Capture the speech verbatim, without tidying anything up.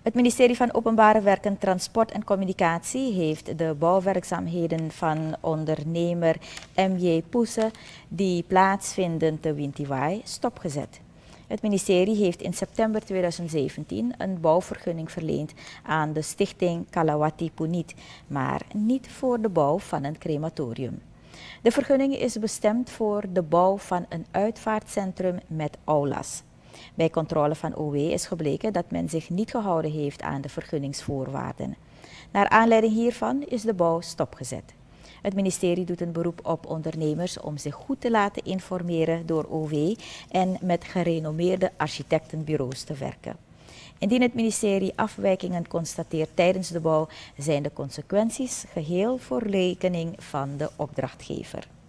Het ministerie van Openbare Werken, Transport en Communicatie heeft de bouwwerkzaamheden van ondernemer M J Poese die plaatsvinden te Wintiwai stopgezet. Het ministerie heeft in september tweeduizend zeventien een bouwvergunning verleend aan de stichting Kalawati Puneet, maar niet voor de bouw van een crematorium. De vergunning is bestemd voor de bouw van een uitvaartcentrum met aulas. Bij controle van O W is gebleken dat men zich niet gehouden heeft aan de vergunningsvoorwaarden. Naar aanleiding hiervan is de bouw stopgezet. Het ministerie doet een beroep op ondernemers om zich goed te laten informeren door O W en met gerenommeerde architectenbureaus te werken. Indien het ministerie afwijkingen constateert tijdens de bouw, zijn de consequenties geheel voor rekening van de opdrachtgever.